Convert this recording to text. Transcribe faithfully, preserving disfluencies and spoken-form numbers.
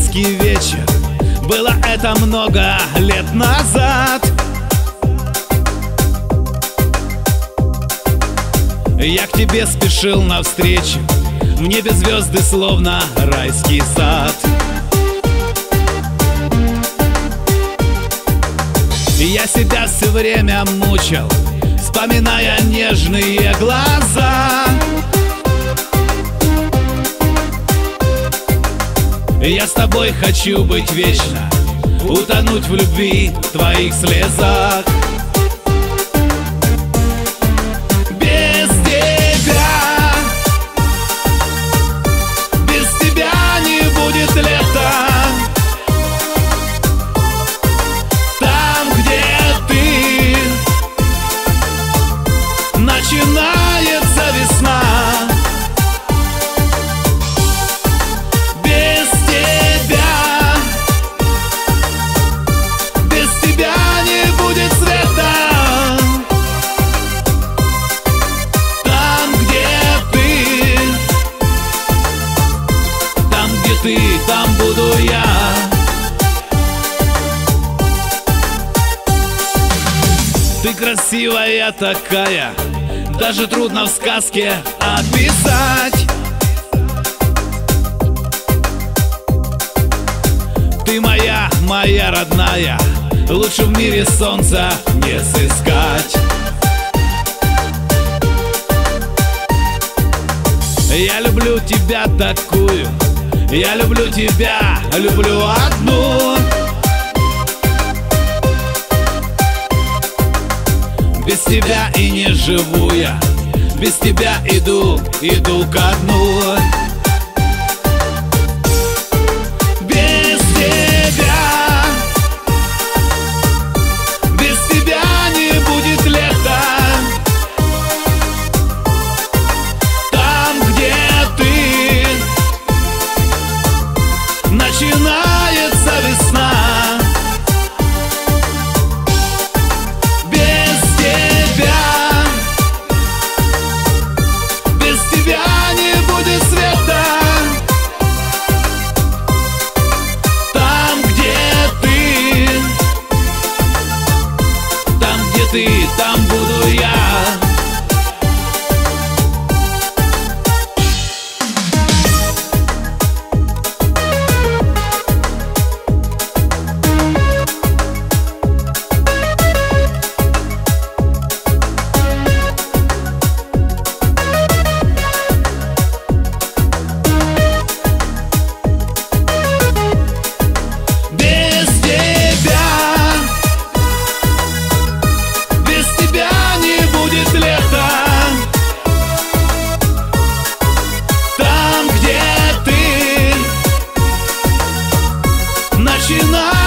майский вечер. Было это много лет назад. Я к тебе спешил навстречу, в небе звезды, словно райский сад. Я себя все время мучил, вспоминая нежные глаза. Я с тобой хочу быть вечно, утонуть в любви, в твоих слезах. Без тебя, без тебя не будет лета. Там, где ты, начинается весна. Ты, там буду я. Ты красивая такая, даже трудно в сказке описать. Ты моя, моя родная, лучше в мире солнца не сыскать. Я люблю тебя такую, я люблю тебя, люблю одну. Без тебя и не живу я, без тебя иду, иду ко дну. Без тебя, без тебя не будет лета. Там, где ты, начинается весна. Без тебя, без тебя не будет света. Там, где ты, там, где ты, там буду я. Начинай